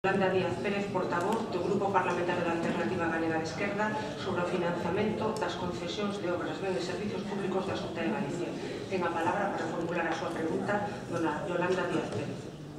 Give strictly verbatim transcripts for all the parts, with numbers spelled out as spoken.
Yolanda Díaz Pérez, portavoz do Grupo Parlamentario da Alternativa Galega de Esquerda sobre o financiamento das concesións de obras, ben de servicios públicos da Xunta de Galicia. Ten a palabra para formular a súa pregunta dona Yolanda Díaz Pérez.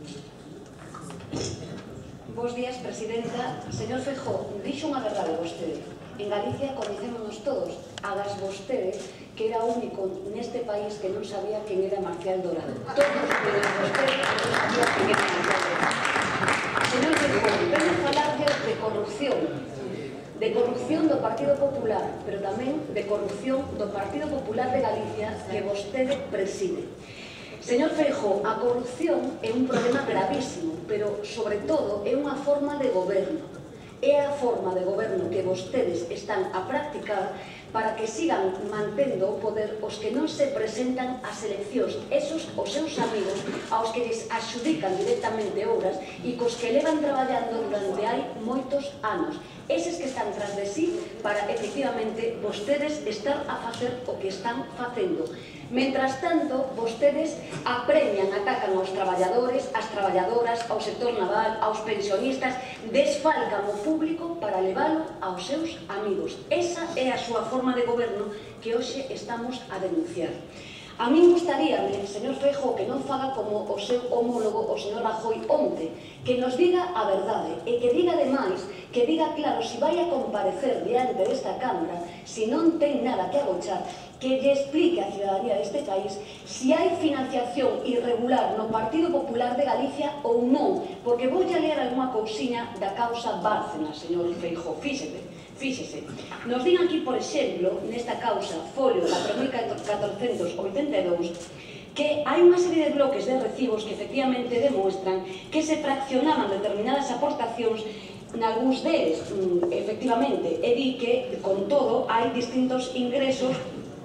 Bos días, Presidenta. Señor Feijóo, dixo unha verdade vostede. En Galicia coñecémonos todos, agas vostede, que era o único neste país que non sabía quen era Marcial Dorado. Todos menos vostede que non sabía quen era Marcial Dorado. Señor Feijóo, venho a falarlle de corrupción, de corrupción do Partido Popular, pero tamén de corrupción do Partido Popular de Galicia que vostede preside. Señor Feijóo, a corrupción é un problema gravísimo, pero, sobre todo, é unha forma de goberno. É a forma de goberno que vostedes están a practicar para que sigan mantendo o poder os que non se presentan ás eleccións, esos os seus amigos aos que lles axudican directamente obras e cos que levan traballando durante hai moitos anos. Eses que están tras de sí para, efectivamente, vostedes estar a facer o que están facendo. Mentras tanto, vostedes apremian, atacan aos traballadores, ás traballadoras, ao sector naval, aos pensionistas, desfalcan o público para leválo aos seus amigos. Esa é a súa forma de goberno que hoxe estamos a denunciar. A min gustaríame, señor Feijóo, que non faga como o seu homólogo, o señor Rajoy, onte, que nos diga a verdade e que diga, ademais, que diga claro se vai a comparecer diante desta Cámara, se non ten nada que agochar, que lle explique a ciudadanía deste país se hai financiación irregular no Partido Popular de Galicia ou non, porque vou a ler algunha cousiña da causa Bárcenas, señor Feijóo, fíxese. Fíxese, nos din aquí, por exemplo, nesta causa, folio catro mil catorcentos oitenta e dous, que hai unha serie de bloques de recibos que efectivamente demuestran que se fraccionaban determinadas aportacións nalgúns deles, efectivamente, e di que, con todo, hai distintos ingresos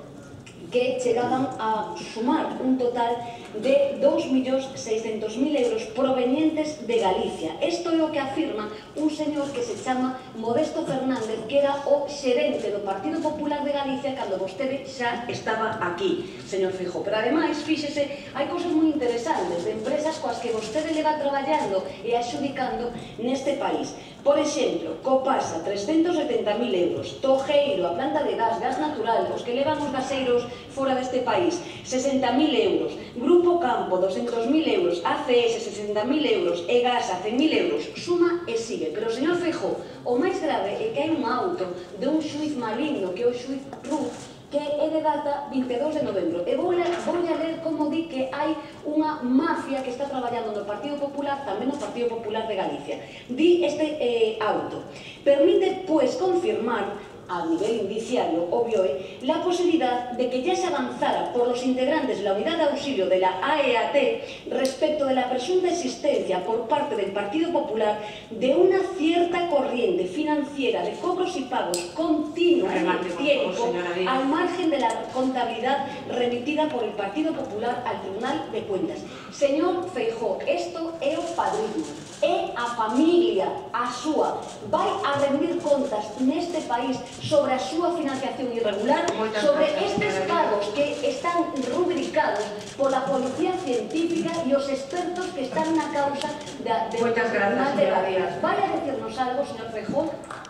que chegaban a sumar un total de dous millóns seiscentos mil euros provenientes de Galicia. Isto é o que afirma un señor que se chama Modesto Fernández, que era o xerente do Partido Popular de Galicia cando vostede xa estaba aquí, señor Feijóo. Pero, ademais, fíxese, hai cousas moi interesantes de empresas coas que vostede leva traballando e axudicando neste país. Por exemplo, Copasa, trescentos setenta mil euros, Tojeiro, a planta de gas, gas natural, os que levan os gaseiros fora deste país, sesenta mil euros, Grupo Campo, doscientos mil euros, A C S, sesenta mil euros, e Gasa, cen mil euros, suma e sigue. Pero, señor Feijóo, o máis grave é que hai un auto de un xuiz maligno, que é o xuiz Ruz, que é de data vinte e dous de novembro. E vou a ler como di que hai unha mafia que está traballando no Partido Popular, tamén no Partido Popular de Galicia. Di este eh, auto: permite, pues, confirmar a nivel indiciario, obvio, eh, la posibilidad de que ya se avanzara por los integrantes de la unidad de auxilio de la A E A T respecto de la presunta existencia por parte del Partido Popular de una cierta corriente financiera de cobros y pagos continua en el tiempo al margen de la contabilidad remitida por el Partido Popular al Tribunal de Cuentas. Señor Feijóo, esto é o padrino, é a familia, a súa, vai a rendir contas neste país sobre a súa financiación irregular, sobre estes pagos que están rubricados pola Policía Científica e os expertos que están na causa do Tribunal de Cuentas. Vai a decirnos algo, señor Feijóo?